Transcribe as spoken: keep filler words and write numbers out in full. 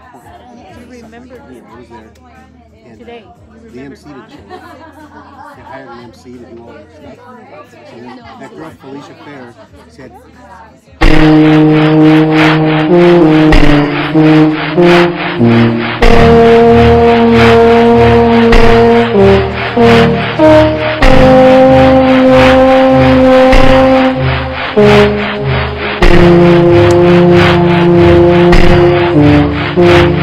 You remember Yeah, I was there. And today. You the remember. M C didn't show up. They hired an M C to do all that stuff. So then that girl, Felicia Fair, said, Thank you.